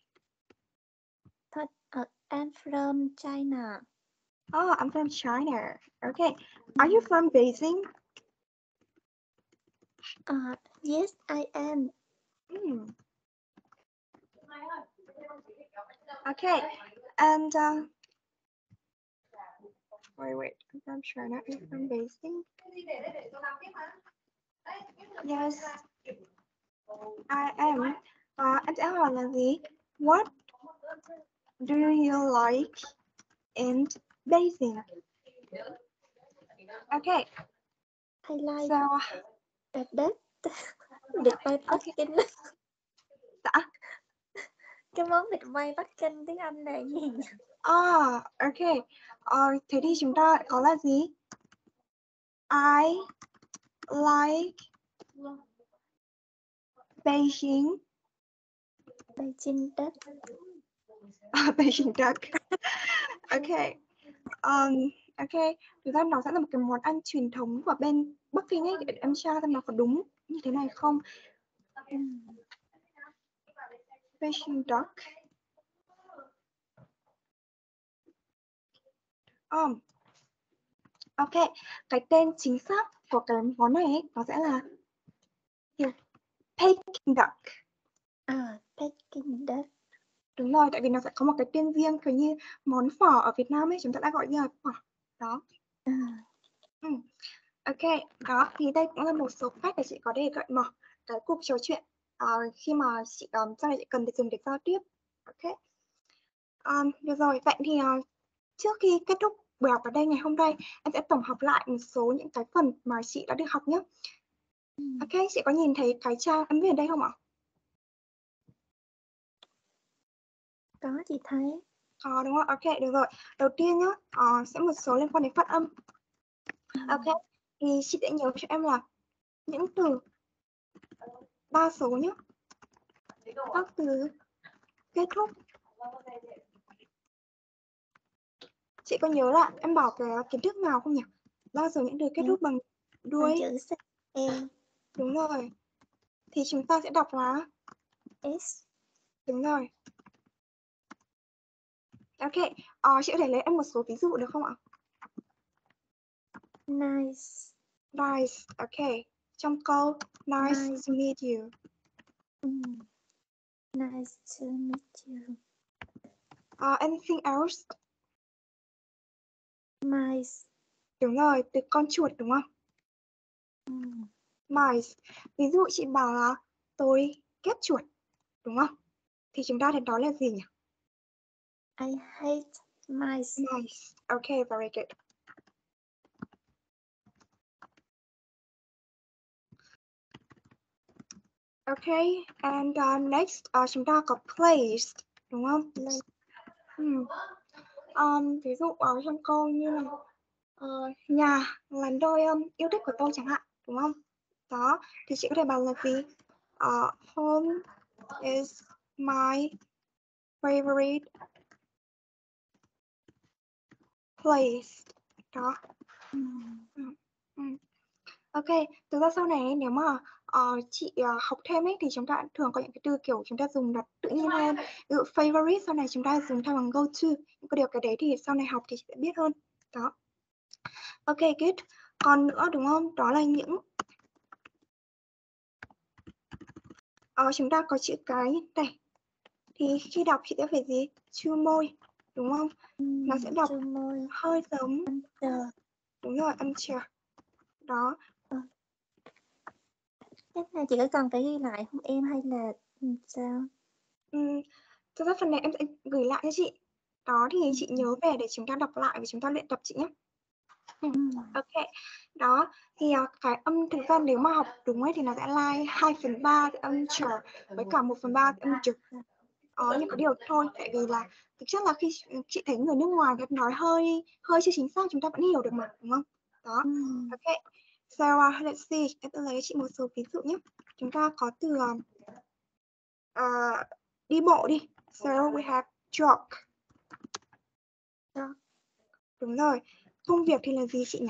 I'm from China. Oh, I'm from China. Okay. Are you from Beijing? Yes, I am. Okay. And wait. I'm from China. I'm from Beijing. Yes, I am. Em sẽ hỏi là gì? What do you like in Beijing? Okay. I like So, vịt quay Bắc Kinh. dạ. Cái món vịt quay Bắc Kinh tiếng Anh là gì nhỉ? Okay. Thế thì chúng ta có là gì? I like Beijing. Beijing duck. Beijing duck. Okay. Okay. Thực ra nó sẽ là một cái món ăn truyền thống của bên Bắc Kinh ấy. Để em tra xem nó có đúng như thế này không. Beijing duck. Ok, cái tên chính xác của cái món này ấy, nó sẽ là Peking duck. Peking duck. Đúng rồi, tại vì nó sẽ có một cái tên riêng, kiểu như món phở ở Việt Nam ấy, chúng ta đã gọi như là phở. Đó. Ok, đó, thì đây cũng là một số cách để chị có thể gợi mở cái cuộc trò chuyện khi mà chị sau này chị cần để dùng để giao tiếp. Ok. Được rồi, vậy thì trước khi kết thúc buổi học ở đây ngày hôm nay, em sẽ tổng hợp lại một số những cái phần mà chị đã được học nhé. Ok, chị có nhìn thấy cái trang em viết ở đây không ạ? Có, chị thấy. Đúng không? Ok, được rồi. Đầu tiên nhá, sẽ một số liên quan đến phát âm. Ok, thì chị sẽ nhớ cho em là những từ đa số nhé, các từ kết thúc. Chị có nhớ là em bảo cái kiến thức nào không nhỉ? Bao giờ những từ kết thúc bằng đuôi chữ E. Đúng rồi. Thì chúng ta sẽ đọc là S. Đúng rồi. Ok, chị có thể lấy em một số ví dụ được không ạ? Nice. Nice, ok. Trong câu nice to meet you. Nice to meet you. Anything else? Mice. Đúng rồi, từ con chuột đúng không? Mice. Ví dụ chị bảo là tôi ghét chuột, đúng không? Thì chúng ta thì đó là gì nhỉ? I hate mice. Mice. Okay, very good. Okay, and next chúng ta có placed, đúng không? Ví dụ ở trong câu như là nhà là nơi yêu thích của tôi chẳng hạn, đúng không? Đó, thì chị có thể bảo là gì? Home is my favorite place. Đó. Ok, thực ra sau này nếu mà chị học thêm ấy thì chúng ta thường có những cái từ kiểu chúng ta dùng là tự nhiên hơn. Ví dụ favorite sau này chúng ta dùng thay bằng go to. Những cái điều cái đấy thì sau này học thì chị sẽ biết hơn. Đó. Ok, good. Còn nữa đúng không? Đó là những chúng ta có chữ cái này. Thì khi đọc chị sẽ phải gì? Chu môi, đúng không? Nó sẽ đọc hơi giống. Đúng rồi, âm chờ. Đó. Chắc là chị có cần phải ghi lại không em hay là sao? Thực ra phần này em sẽ gửi lại cho chị. Đó thì chị nhớ về để chúng ta đọc lại và chúng ta luyện tập chị nhé. Ok. Đó thì cái âm thực ra nếu mà học đúng ấy thì nó sẽ like 2/3 âm chờ với cả 1/3 âm trực. Nhưng có điều thôi, tại vì là thực chất là khi chị thấy người nước ngoài nói hơi chưa chính xác chúng ta vẫn hiểu được mà, đúng không? Đó. Ok. So let's see, em sẽ lấy chị một số ví dụ nhé. Chúng ta có từ đi bộ đi. So we have jog. Đúng rồi. Công việc thì là gì chị nhỉ?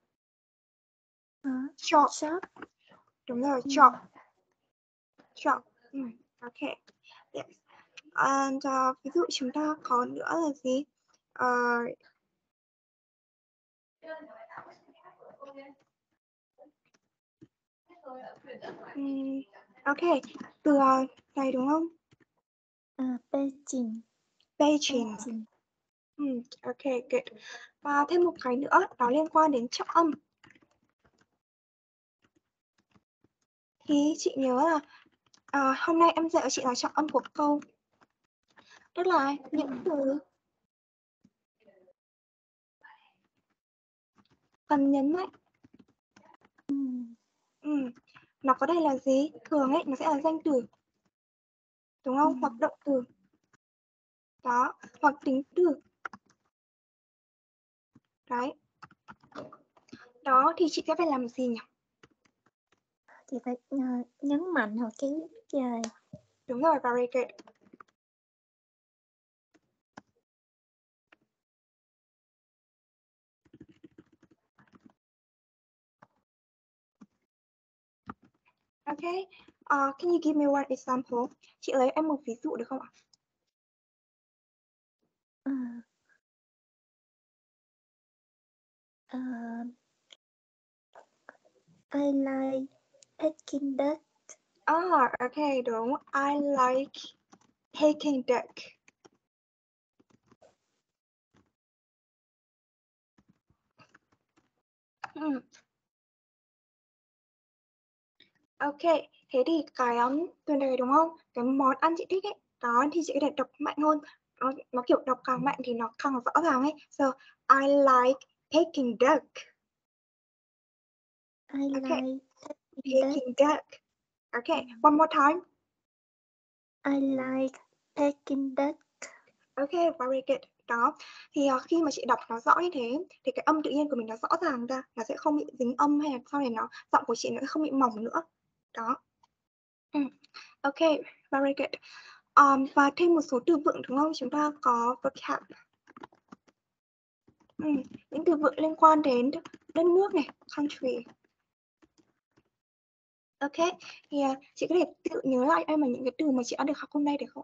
Job. Đúng rồi, job. Job. Ok. Yes. And ví dụ chúng ta có nữa là gì? Ok. Từ này đúng không? Beijing. Beijing. Ok, good. Và thêm một cái nữa, đó liên quan đến trọng âm. Thì chị nhớ là hôm nay em dạy chị là trọng âm của câu. Tức là những từ cần nhấn mạnh. Nó có đây là gì? Thường ấy, nó sẽ là danh từ. Đúng không? Hoặc động từ. Đó, hoặc tính từ. Đấy. Đó, thì chị sẽ phải làm gì nhỉ? Chị phải nhấn mạnh hoặc kéo dài. Đúng rồi, very good. Okay. Can you give me one example? Chị lấy em một ví dụ được không ạ? I like Peking duck. Okay, đúng. I like Peking duck. Ok, thế thì cái từ này đúng không? Cái món ăn chị thích ấy, đó thì chị có thể đọc mạnh hơn. Nó kiểu đọc càng mạnh thì nó càng rõ ràng ấy. So, I like Peking duck. I like Peking duck. Okay, one more time. I like Peking duck. Okay, very good. Đó, thì khi mà chị đọc nó rõ như thế thì cái âm tự nhiên của mình nó rõ ràng ra, nó sẽ không bị dính âm hay là sau này giọng của chị nó sẽ không bị mỏng nữa. Đó. Okay, very good. Và thêm một số từ vựng đúng không? Chúng ta có vocab. Những từ vựng liên quan đến đất nước này, country. Ok, thì chị có thể tự nhớ lại em là những cái từ mà chị đã được học hôm nay được không?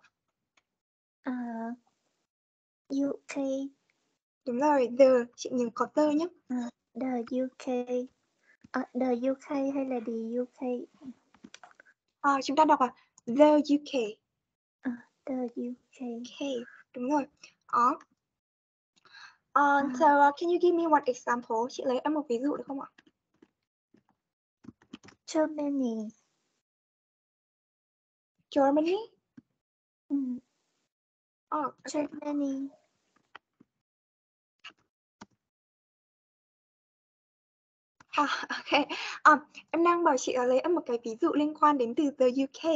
UK. Đúng rồi, the, chị nhớ có the nhé. The UK. The UK hay là the UK? Chúng ta đọc là the UK. The UK. Okay, đúng rồi. Đó. So can you give me one example? Chị lấy em một ví dụ được không ạ? Germany. Germany? Okay. Germany. Ok. Em đang bảo chị lấy em một cái ví dụ liên quan đến từ the UK.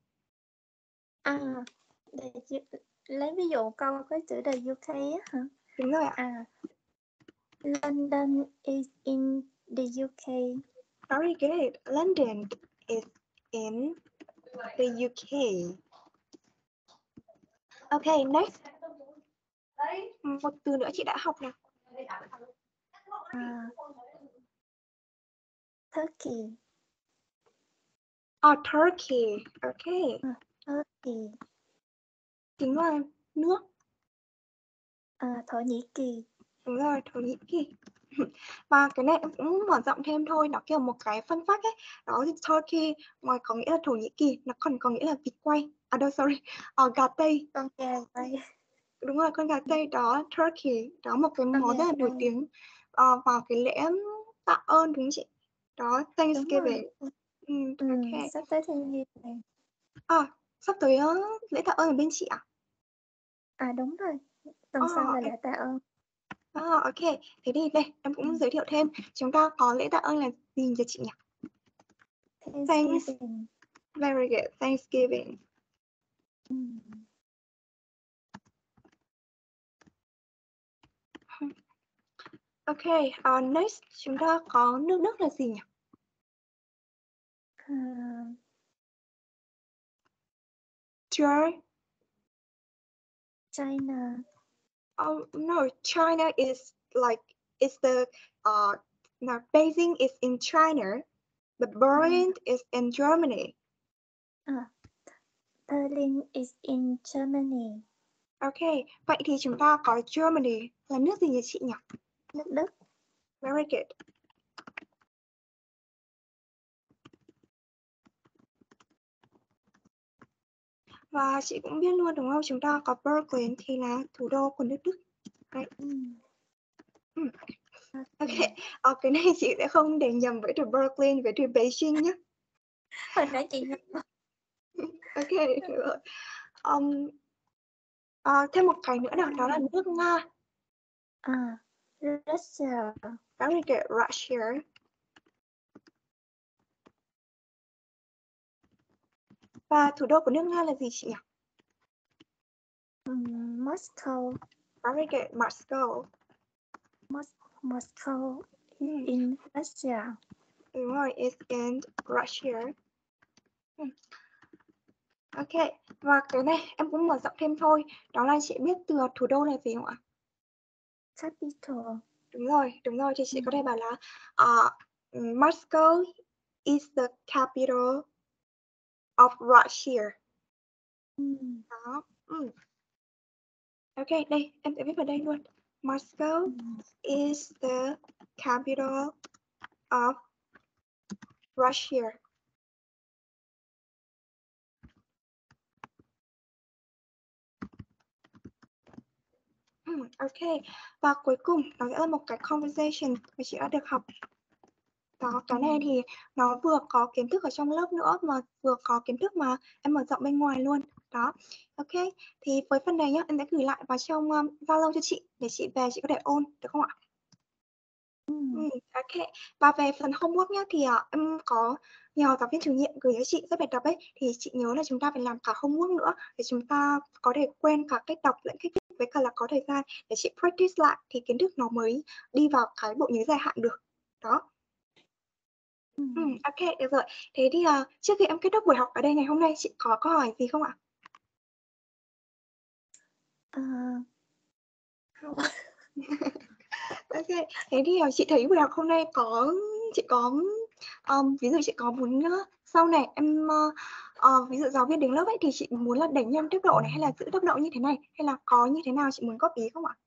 Lấy ví dụ câu cái chữ the UK á hả? Đúng rồi ạ. London is in the UK. Very good. London is in the UK. Okay, next. Một từ nữa chị đã học nè. Turkey. Turkey. Okay. Turkey. Chính là nước. Thổ Nhĩ Kỳ. Đúng rồi, Thổ Nhĩ Kỳ. Và cái này em cũng mở rộng thêm thôi, nó kiểu một cái fun fact ấy. Đó thì Turkey ngoài có nghĩa là Thổ Nhĩ Kỳ, nó còn có nghĩa là vịt quay. Gà Tây. Con gà Tây. Đúng rồi, con gà Tây đó, Turkey. Đó một cái món rất là nổi tiếng vào cái lễ tạ ơn đúng không chị? Đó, Thanksgiving. Okay. Sắp tới Thanksgiving. Sắp tới lễ tạ ơn ở bên chị à? Đúng rồi. Tuần sau là lễ tạ ơn. Ok, thế thì đây em cũng giới thiệu thêm. Chúng ta có lễ tạ ơn là gì cho chị nhỉ? Thanksgiving. Very good, Thanksgiving. Ok, next chúng ta có nước Đức là gì nhỉ? China. No, China is like the Beijing is in China, but Berlin is in Germany. Berlin is in Germany. Ok, vậy thì chúng ta có Germany là nước gì nhỉ chị nhỉ? Nước Đức. Very good. Và chị cũng biết luôn đúng không? Chúng ta có Berlin thì là thủ đô của nước Đức. Đấy. Ok, cái này chị sẽ không để nhầm với từ Berlin với từ Beijing nhé. Hồi nãy chị nhầm. Ok, được rồi. Thêm một cái nữa đó là nước Nga. Russia. Very good, Russia. Và thủ đô của nước Nga là gì chị nhỉ? Moscow. Very good, Moscow. Moscow is in Russia. Đúng rồi, is in Russia. Ok, và cái này em cũng mở rộng thêm thôi. Đó là chị biết từ thủ đô là gì không ạ? Capital. Đúng rồi, thì chị có thể bảo là Moscow is the capital of Russia. Đó. Ok, đây, em sẽ viết vào đây luôn. Moscow is the capital of Russia. Ok, và cuối cùng đó sẽ là một cái conversation mà chị đã được học. Đó, cái này thì nó vừa có kiến thức ở trong lớp nữa mà vừa có kiến thức mà em mở rộng bên ngoài luôn. Đó, ok, thì với phần này nhá, em sẽ gửi lại vào trong Zalo cho chị để chị về chị có thể ôn, được không ạ? Ok, và về phần homework nhá thì em có nhờ giáo viên chủ nhiệm gửi cho chị các bài tập ấy, thì chị nhớ là chúng ta phải làm cả homework nữa để chúng ta có thể quên cả cách đọc lẫn cách viết, với cả là có thời gian để chị practice lại thì kiến thức nó mới đi vào cái bộ nhớ dài hạn được. Đó. Ok, được rồi. Thế thì trước khi em kết thúc buổi học ở đây ngày hôm nay, chị có câu hỏi gì không ạ? Không. Ok, thế thì chị thấy buổi học hôm nay chị có ví dụ chị có muốn sau này em ví dụ giáo viên đứng lớp ấy thì chị muốn là đẩy nhanh tốc độ này hay là giữ tốc độ như thế này, hay là có như thế nào chị muốn góp ý không ạ?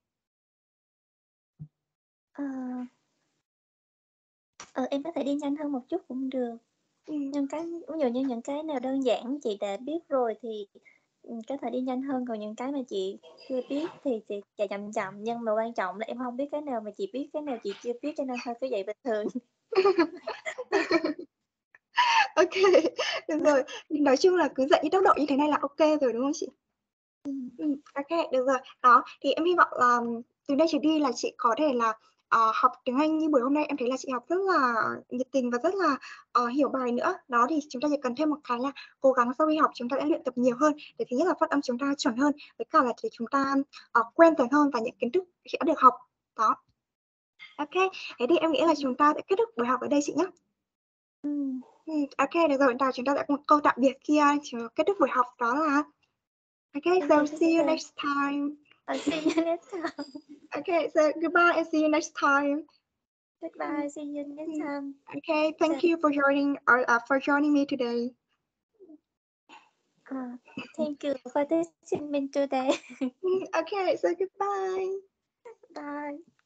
Em có thể đi nhanh hơn một chút cũng được. Nhưng ví dụ như những cái nào đơn giản chị đã biết rồi thì có thể đi nhanh hơn, còn những cái mà chị chưa biết thì chị chạy chậm chậm, nhưng mà quan trọng là em không biết cái nào mà chị biết, cái nào chị chưa biết, cho nên thôi cứ dạy bình thường. Ok, được rồi. Nói chung là cứ dạy tốc độ như thế này là ok rồi đúng không chị? Ok, được rồi. Đó, thì em hy vọng là từ đây trở đi là chị có thể là học tiếng Anh như buổi hôm nay em thấy là chị học rất là nhiệt tình và rất là hiểu bài nữa. Đó thì chúng ta chỉ cần thêm một cái là cố gắng sau khi học chúng ta sẽ luyện tập nhiều hơn để thứ nhất là phát âm chúng ta chuẩn hơn, với cả là để chúng ta quen dần hơn và những kiến thức chị đã được học. Đó. Ok, thế thì em nghĩ là chúng ta sẽ kết thúc buổi học ở đây chị nhé. Ok, được rồi. Nào chúng ta sẽ có một câu tạm biệt kia kết thúc buổi học, đó là okay, so see you next time. I'll see you next time. Okay, so goodbye and see you next time. Goodbye, see you next time. Okay, thank you for joining me today. Thank you for teaching me today. Okay, so goodbye. Bye.